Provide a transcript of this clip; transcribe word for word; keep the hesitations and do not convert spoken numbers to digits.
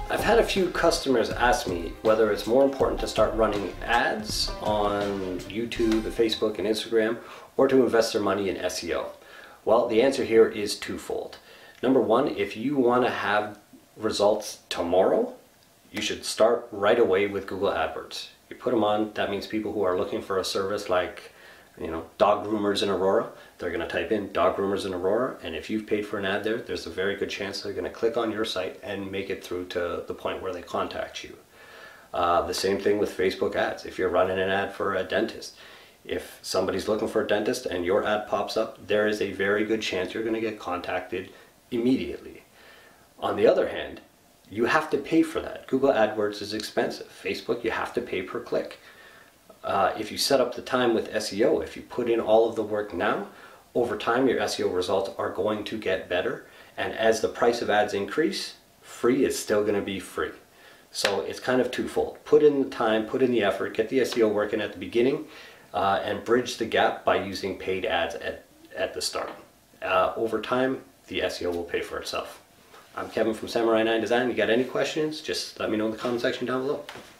I've had a few customers ask me whether it's more important to start running ads on YouTube, Facebook, and Instagram, or to invest their money in S E O. Well, the answer here is twofold. Number one, if you want to have results tomorrow, you should start right away with Google AdWords. You put them on, that means people who are looking for a service like, you know, dog groomers in Aurora, they're going to type in dog groomers in Aurora, and if you've paid for an ad there, there's a very good chance they're going to click on your site and make it through to the point where they contact you. Uh, the same thing with Facebook ads. If you're running an ad for a dentist, if somebody's looking for a dentist and your ad pops up, there is a very good chance you're going to get contacted immediately. On the other hand, you have to pay for that. Google AdWords is expensive. Facebook, you have to pay per click. Uh, if you set up the time with S E O, if you put in all of the work now, over time your S E O results are going to get better. And as the price of ads increase, free is still going to be free. So it's kind of twofold. Put in the time, put in the effort, get the S E O working at the beginning, uh, and bridge the gap by using paid ads at, at the start. Uh, over time, the S E O will pay for itself. I'm Kevin from Samurai nine Design. You got any questions, just let me know in the comment section down below.